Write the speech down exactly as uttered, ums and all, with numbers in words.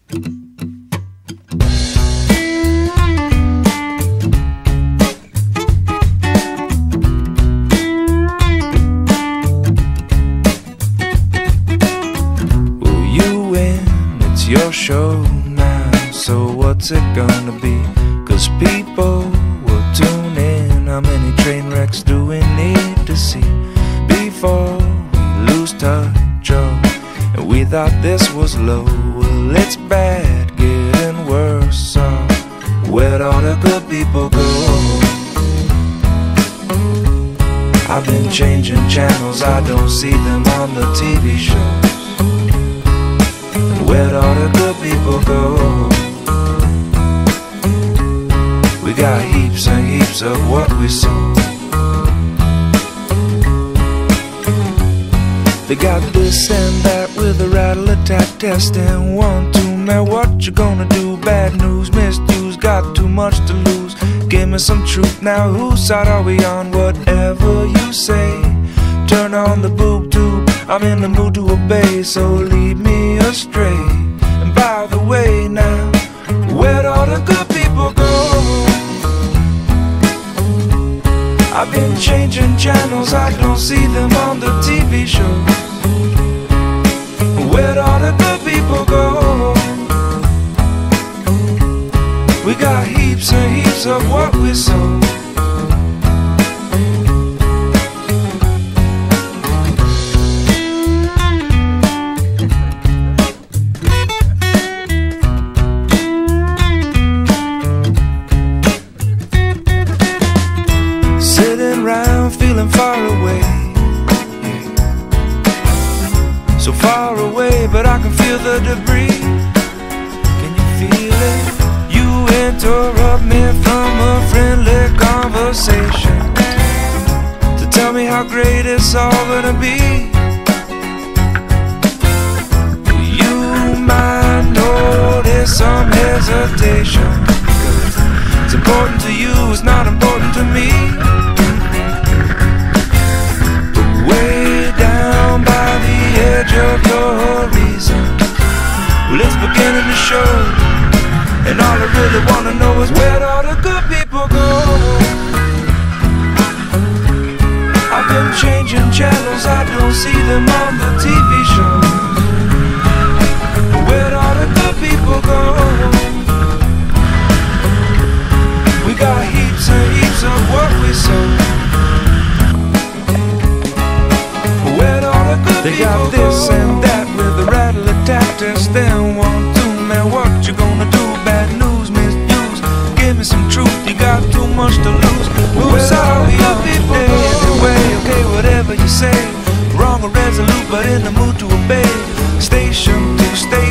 Well, you win, it's your show now, so what's it gonna be? Cause people will tune in. How many train wrecks do we need to see before we lose touch? Oh, and we thought this was low. Well, it's bad, getting worse. So where'd all the good people go? I've been changing channels, I don't see them on the T V shows. Where'd all the good people go? We got heaps and heaps of what we sow. They got this and that with a rattle-a-tat test and one, two, man, what you gonna do? Bad news, misused, got too much to lose. Give me some truth now, whose side are we on? Whatever you say, turn on the boob tube. I'm in the mood to obey, so lead me astray. And by the way now, where'd all the good people go? I've been changing channels, I don't see them on the T V shows. Where'd all the good people go? We got heaps and heaps of what we sow. Sitting round feeling far away, yeah. So far away, but I can feel the debris. Can you feel it? You interrupt me from a friendly conversation to tell me how great it's all gonna be. You might notice some hesitation, 'cause it's important to you, it's not important to me. Way down by the edge of your horizon, well, it's beginning to show. And all I really wanna know is where'd all the good people go? I've been changing channels, I don't see them on the T V shows. Where'd all the good people go? We got heaps and heaps of what we sow. Where'd all the good they people got this go? And that with a rattle-a-tat test. Then one, two, man, what you gonna do? Bad news, misuse, give me some truth. You got too much to lose. Who's sorry, good people go? Anyway, okay, whatever you say. Wrong or resolute, but in the mood to obey. Station to station.